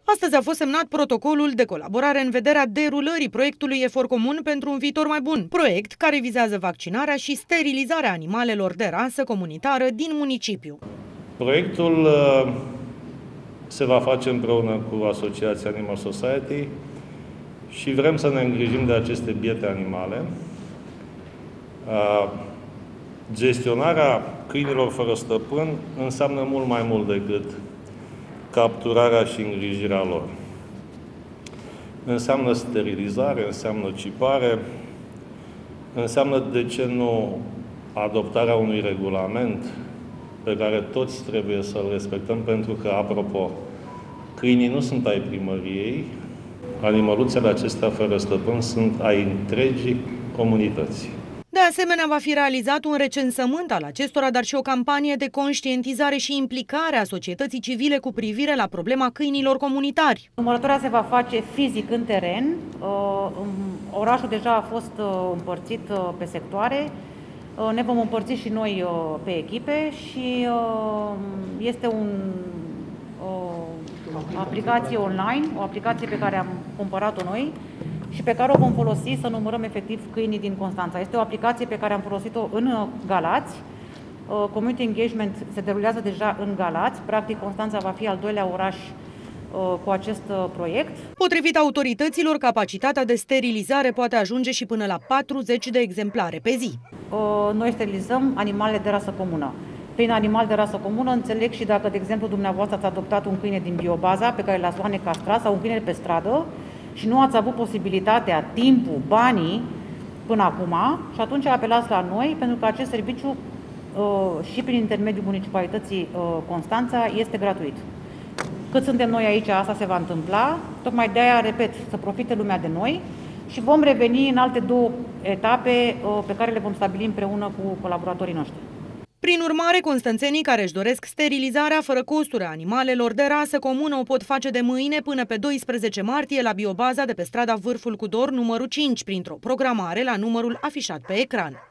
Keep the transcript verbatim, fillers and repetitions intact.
Astăzi a fost semnat protocolul de colaborare în vederea derulării proiectului Efort Comun pentru un viitor mai bun, proiect care vizează vaccinarea și sterilizarea animalelor de rasă comunitară din municipiu. Proiectul se va face împreună cu Asociația Animal Society și vrem să ne îngrijim de aceste biete animale. Gestionarea câinilor fără stăpân înseamnă mult mai mult decât capturarea și îngrijirea lor. Înseamnă sterilizare, înseamnă cipare, înseamnă, de ce nu, adoptarea unui regulament pe care toți trebuie să-l respectăm, pentru că, apropo, câinii nu sunt ai primăriei, animăluțele acestea fără stăpân sunt ai întregii comunități. De asemenea, va fi realizat un recensământ al acestora, dar și o campanie de conștientizare și implicare a societății civile cu privire la problema câinilor comunitari. Numărătoarea se va face fizic în teren. Orașul deja a fost împărțit pe sectoare. Ne vom împărți și noi pe echipe și este un, o aplicație online, o aplicație pe care am cumpărat-o noi și pe care o vom folosi să numărăm efectiv câinii din Constanța. Este o aplicație pe care am folosit-o în Galați. Community Engagement se derulează deja în Galați. Practic, Constanța va fi al doilea oraș cu acest proiect. Potrivit autorităților, capacitatea de sterilizare poate ajunge și până la patruzeci de exemplare pe zi. Noi sterilizăm animalele de rasă comună. Prin animal de rasă comună înțeleg și dacă, de exemplu, dumneavoastră ați adoptat un câine din biobaza pe care l-ați luat necastrat sau un câine pe stradă și nu ați avut posibilitatea, timpul, banii până acum, și atunci apelați la noi, pentru că acest serviciu și prin intermediul municipalității Constanța este gratuit. Cât suntem noi aici, asta se va întâmpla. Tocmai de aia, repet, să profite lumea de noi și vom reveni în alte două etape pe care le vom stabili împreună cu colaboratorii noștri. Prin urmare, constanțenii care își doresc sterilizarea fără costuri a animalelor de rasă comună o pot face de mâine până pe doisprezece martie la biobaza de pe strada Vârful Cudor numărul cinci, printr-o programare la numărul afișat pe ecran.